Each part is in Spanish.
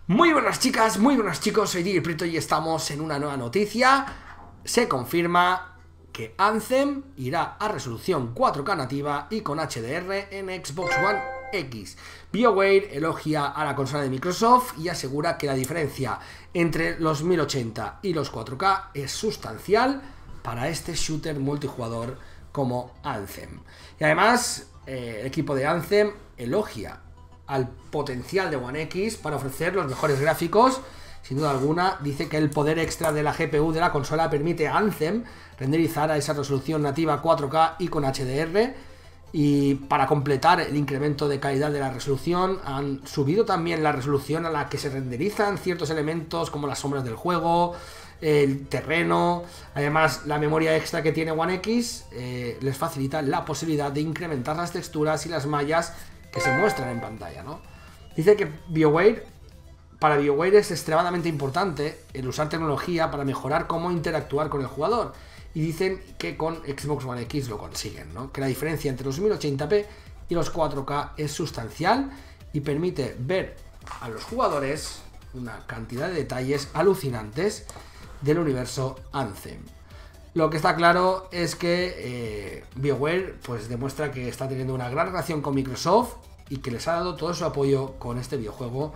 Muy buenas chicas, muy buenas chicos, soy Diggy Prieto y estamos en una nueva noticia. Se confirma que Anthem irá a resolución 4K nativa y con HDR en Xbox One X. BioWare elogia a la consola de Microsoft y asegura que la diferencia entre los 1080 y los 4K es sustancial para este shooter multijugador como Anthem. Y además, el equipo de Anthem elogia al potencial de One X para ofrecer los mejores gráficos. Sin duda alguna, dice que el poder extra de la GPU de la consola permite a Anthem renderizar a esa resolución nativa 4K y con HDR. Y para completar el incremento de calidad de la resolución, han subido también la resolución a la que se renderizan ciertos elementos como las sombras del juego, el terreno. Además, la memoria extra que tiene One X les facilita la posibilidad de incrementar las texturas y las mallas que se muestran en pantalla, ¿no? Dice que para BioWare es extremadamente importante el usar tecnología para mejorar cómo interactuar con el jugador. Y dicen que con Xbox One X lo consiguen, ¿no? Que la diferencia entre los 1080p y los 4K es sustancial y permite ver a los jugadores una cantidad de detalles alucinantes del universo Anthem. Lo que está claro es que BioWare pues demuestra que está teniendo una gran relación con Microsoft y que les ha dado todo su apoyo con este videojuego,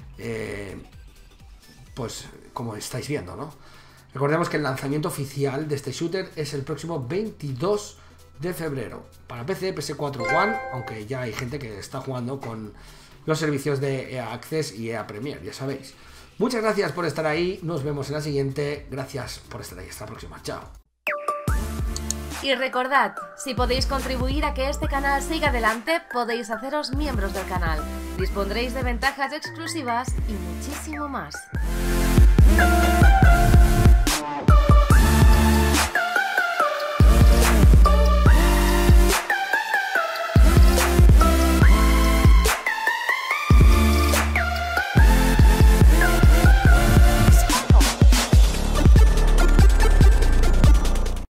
pues como estáis viendo, ¿no? Recordemos que el lanzamiento oficial de este shooter es el próximo 22 de febrero para PC, PS4, One, aunque ya hay gente que está jugando con los servicios de EA Access y EA Premier, ya sabéis. Muchas gracias por estar ahí, nos vemos en la siguiente, gracias por estar ahí, hasta la próxima, chao. Y recordad, si podéis contribuir a que este canal siga adelante, podéis haceros miembros del canal. Dispondréis de ventajas exclusivas y muchísimo más.